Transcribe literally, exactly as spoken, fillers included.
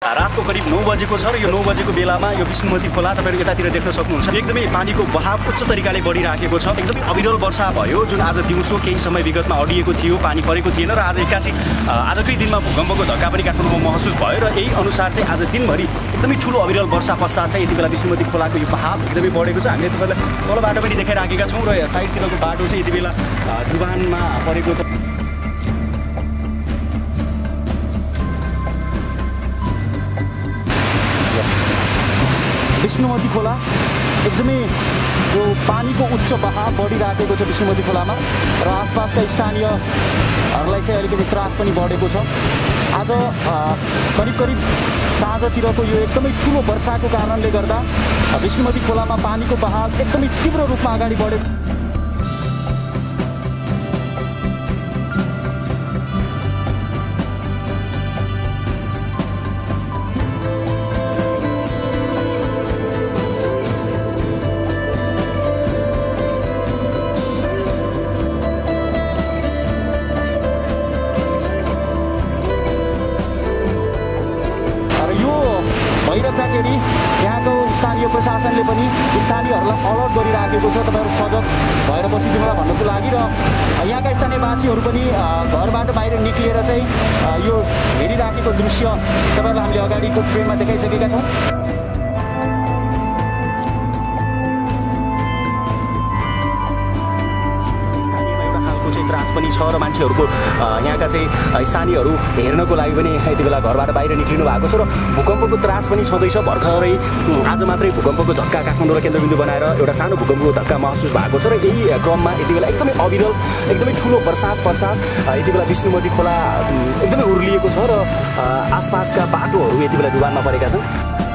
रातको करिब नौ बजेको छ र यो नौ बजेको बेलामा यो विष्णुमती खोला तपाईँहरू यतातिर देख्न सक्नुहुन्छ एकदमै पानीको बहाव उच्च तरिकाले बढिराखेको छ। एकदमै अविरल वर्षा भयो जुन आज दिउँसो केही समय विगतमा अडिएको थियो, पानी परेको थिएन र आज एक्कासी आजकै दिनमा भूकम्पको धक्का पनि काठमाडौँमा महसुस भयो र यही अनुसार चाहिँ आज दिनभरि एकदमै ठुलो अविरल वर्षा पश्चात चाहिँ यति बेला विष्णुमती खोलाको यो बहाव एकदमै बढेको छ। हामीले तपाईँलाई तलबाट पनि देखाइराखेका छौँ र साइडतिरको बाटो चाहिँ यति बेला डुबानमा परेको छ। विष्णुमती खोला एकदमै यो पानीको उच्च बहाव बढिराखेको छ विष्णुमती खोलामा र आसपासका स्थानीयहरूलाई चाहिँ अलिकति त्रास पनि बढेको छ। आज करिब करिब साँझतिरको यो एकदमै ठुलो वर्षाको कारणले गर्दा विष्णुमती खोलामा पानीको बहाव एकदमै तीव्र रूपमा अगाडि बढेको भइरहँदाखेरि यहाँको स्थानीय प्रशासनले पनि स्थानीयहरूलाई अलर्ट गरिराखेको छ तपाईँहरू सजग भएर बसिदिनुलाई भन्नको लागि र यहाँका स्थानीयवासीहरू पनि घरबाट बाहिर निक्लिएर चाहिँ यो हेरिराखेको दृश्य तपाईँहरूलाई हामीले अगाडिको फ्रेममा देखाइसकेका छौँ। त्रास पनि छ र मान्छेहरूको यहाँका चाहिँ स्थानीयहरू हेर्नको लागि पनि यति बेला घरबाट बाहिर निक्लिनु भएको छ र भूकम्पको त्रास पनि छँदैछ। भर्खरै आज मात्रै भूकम्पको धक्का काठमाडौँलाई केन्द्रबिन्दु बनाएर एउटा सानो भूकम्पको धक्का महसुस भएको छ र यही क्रममा यति बेला एकदमै अविरल एकदमै ठुलो बर्सात पश्चात यति बेला विष्णुमती खोला एकदमै उर्लिएको छ र आसपासका बाटोहरू यति बेला डुबानमा परेका छन्।